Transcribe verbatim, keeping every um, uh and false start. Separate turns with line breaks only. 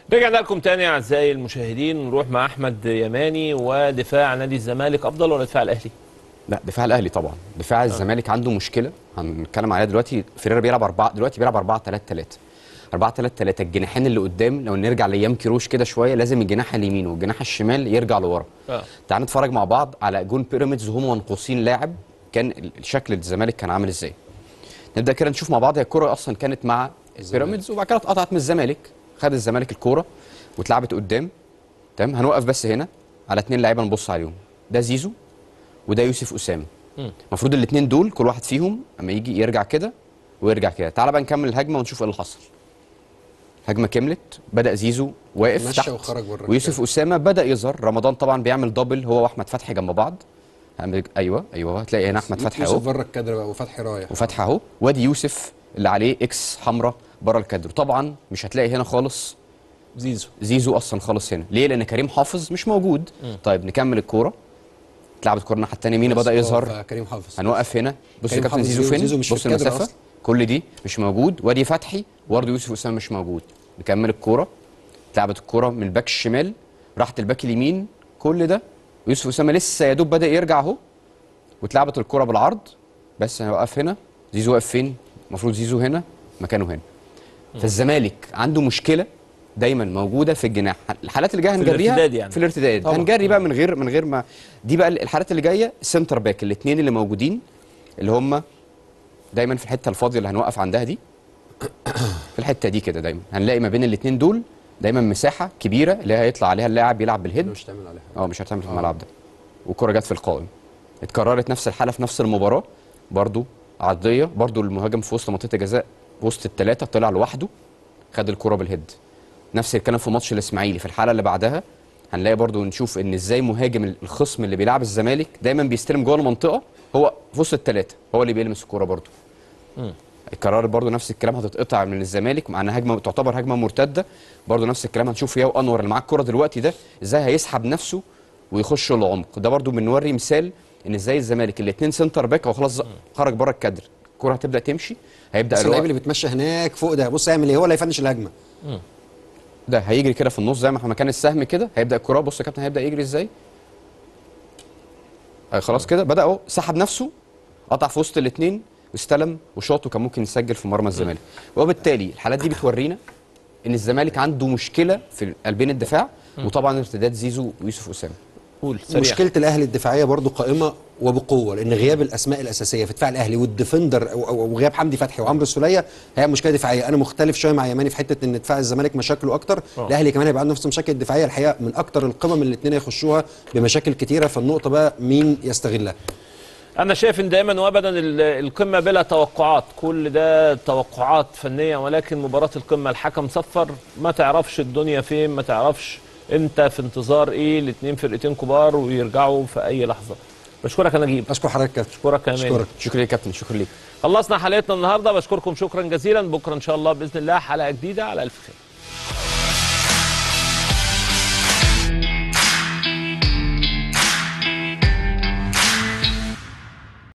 رجعنا لكم تاني اعزائي المشاهدين، نروح مع احمد يماني. ودفاع نادي الزمالك افضل ولا دفاع الاهلي؟
لا، دفاع الاهلي طبعا. دفاع الزمالك عنده مشكله هنتكلم عليها دلوقتي. فيريرا بيلعب أربعة دلوقتي، بيلعب أربعة ثلاثة ثلاثة أربعة ثلاثة ثلاثة. الجناحين اللي قدام لو نرجع لايام كيروش كده شويه، لازم الجناح اليمين والجناح الشمال يرجع لورا. اه تعال نتفرج مع بعض على جون بيراميدز وهم منقوصين لاعب، كان الشكل الزمالك كان عامل ازاي. نبدا كده نشوف مع بعض. هي الكره اصلا كانت مع بيراميدز وبعد كده اتقطعت من الزمالك، خد الزمالك الكوره واتلعبت قدام. تمام، هنوقف بس هنا على اثنين لعيبه نبص عليهم، ده زيزو وده يوسف اسامه. المفروض الاثنين دول كل واحد فيهم اما يجي يرجع كده ويرجع كده. تعال بقى نكمل الهجمه ونشوف ايه اللي حصل. هجمه كملت، بدا زيزو واقف تحت ويوسف اسامه بدا يظهر. رمضان طبعا بيعمل دبل هو واحمد فتحي جنب بعض. ايوه ايوه هتلاقي هنا احمد فتحي اهو،
يوسف بره الكادر بقى وفتحي رايح،
وفتحي اهو، وادي يوسف اللي عليه اكس حمراء بره الكادر. طبعا مش هتلاقي هنا خالص
زيزو
زيزو اصلا خالص هنا. ليه؟ لان كريم حافظ مش موجود. م. طيب نكمل الكوره. اتلعبت الكوره الناحيه الثانيه، مين بدا يظهر؟
كريم حافظ.
هنوقف هنا. بص يا كابتن زيزو فين؟ بص المسافه كل دي مش موجود. وادي فتحي وبرده يوسف اسامه مش موجود. نكمل الكوره. اتلعبت الكوره من الباك الشمال راحت الباك اليمين، كل ده ويوسف اسامه لسه يا دوب بدا يرجع اهو. واتلعبت الكوره بالعرض. بس هنوقف هنا. زيزو واقف فين؟ المفروض زيزو هنا مكانه هنا. فالزمالك عنده مشكله دايما موجوده في الجناح. الحالات اللي جايه هنجريها في الارتداد، يعني في الارتداد هنجري بقى من غير من غير ما دي بقى الحالات اللي جايه. سنتر باك الاثنين اللي موجودين اللي هم دايما في الحته الفاضيه اللي هنوقف عندها دي، في الحته دي كده دايما هنلاقي ما بين الاثنين دول دايما مساحه كبيره اللي هيطلع عليها اللاعب يلعب بالهيد.
مش هتعمل عليها
اه مش هتعمل في الملعب ده. والكره جت في القائم. اتكررت نفس الحاله في نفس المباراه برضو عرضيه، برضو المهاجم في وسط منطقه الجزاء وسط الثلاثه طلع لوحده خد الكره بالهيد. نفس الكلام في ماتش الاسماعيلي. في الحاله اللي بعدها هنلاقي برضو نشوف ان ازاي مهاجم الخصم اللي بيلعب الزمالك دايما بيستلم جوه المنطقه، هو في وسط الثلاثه هو اللي بيلمس الكوره برضو. اتكررت برضو نفس الكلام، هتتقطع من الزمالك مع انها هجمه تعتبر هجمه مرتده. برضو نفس الكلام هنشوف ياو انور اللي معاه الكوره دلوقتي ده ازاي هيسحب نفسه ويخش العمق. ده برضو بنوري مثال ان ازاي الزمالك الاثنين سنتر باك هو خلاص خرج بره الكادر، الكوره هتبدا تمشي هيبدا
بس اللاعب اللي بيتمشى هناك فوق ده بص هيعمل ايه؟ هو اللي هيفنش الهجمه.
ده هيجري كده في النص زي ما احنا مكان السهم كده. هيبدا الكوره بص يا كابتن هيبدا يجري ازاي. خلاص كده بدا اهو سحب نفسه قطع في وسط الاثنين واستلم وشاط وكان ممكن يسجل في مرمى الزمالك. وبالتالي الحالات دي بتورينا ان الزمالك عنده مشكله في قلبين الدفاع، وطبعا ارتداد زيزو ويوسف اسامه.
مشكله الاهلي الدفاعيه برضو قائمه وبقوه، لان غياب الاسماء الاساسيه في دفاع الاهلي والديفندر وغياب حمدي فتحي وعمرو السوليه هي مشكله دفاعيه. انا مختلف شويه مع يماني في حته ان دفاع الزمالك مشاكله اكتر، الاهلي كمان هيبقى عنده نفس المشاكل الدفاعيه. الحقيقه من اكتر القمم الاثنين هيخشوها بمشاكل كتيره، فالنقطه بقى مين يستغلها.
انا شايف ان دايما وابدا القمه بلا توقعات، كل ده توقعات فنيه، ولكن مباراه القمه الحكم صفر، ما تعرفش الدنيا فين، ما تعرفش انت في انتظار ايه. الاثنين فرقتين كبار ويرجعوا في اي لحظه. بشكرك يا نجيب.
اشكر حضرتك يا كابتن.
اشكرك يا مان.
شكرا يا كابتن. شكرا ليك.
خلصنا حلقتنا النهارده، بشكركم شكرا جزيلا. بكره ان شاء الله باذن الله حلقه جديده. على الف خير.